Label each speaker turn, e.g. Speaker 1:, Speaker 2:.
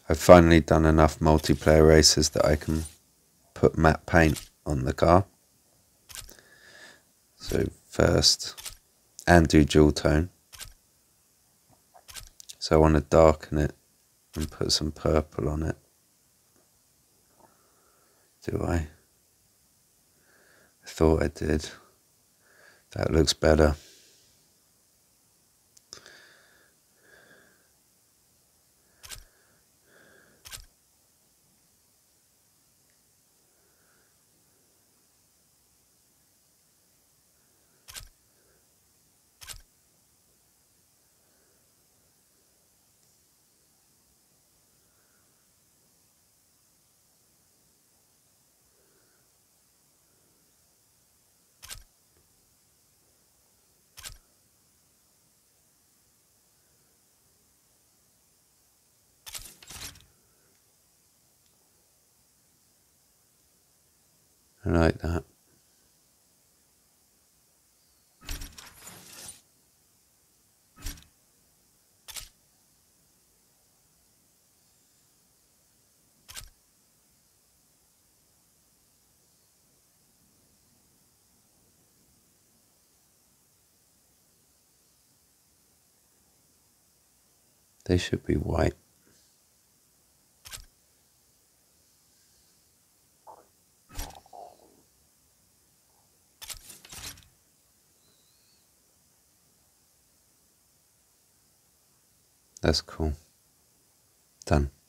Speaker 1: I've finally done enough multiplayer races that I can put matte paint on the car. So first, and do dual tone. So I want to darken it and put some purple on it. Do I? I thought I did. That looks better. I like that. They should be white. That's cool. Done.